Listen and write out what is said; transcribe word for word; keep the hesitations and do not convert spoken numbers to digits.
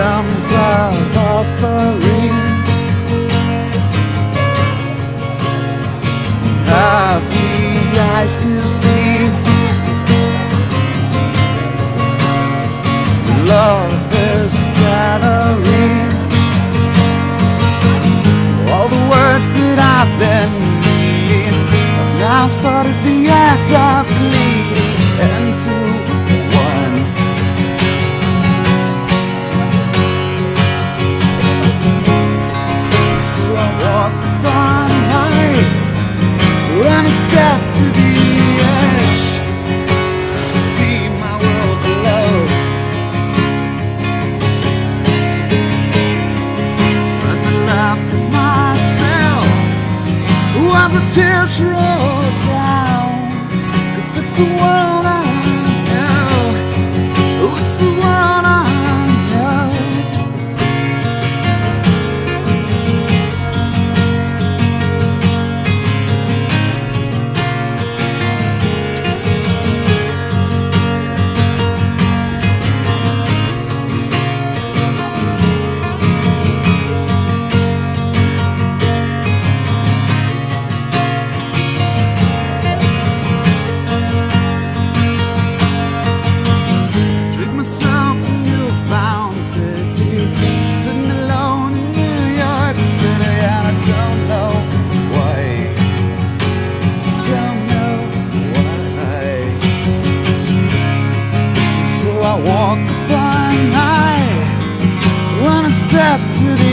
realms of offering. Have we eyes to see? Love is gathering. All the words that I've been reading have now started the act of bleeding into one. So I walk on high, run a step to the edge to see my world below. And I laugh at myself while the tears roll down, 'cause it's the world I know, it's the world I know. I walk upon high, one step to the